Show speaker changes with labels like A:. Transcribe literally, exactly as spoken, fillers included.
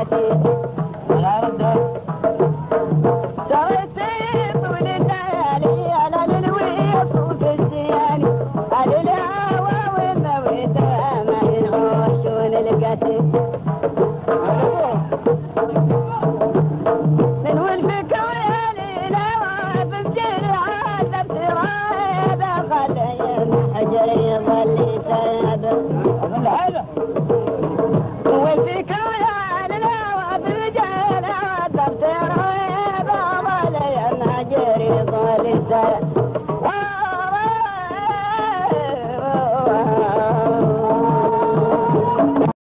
A: الكتيب
B: يا رد
A: سويت طول الليالي على الويص وفي الزياني على الهوى والموتى ما ينعوشون الكتيب من والفكر يا ليلى وبمجري عذب ترايب خلي الحجر يظل يسابق والفكر يا ليلى وبمجري عذب ترايب خلي الحجر يظل يسابق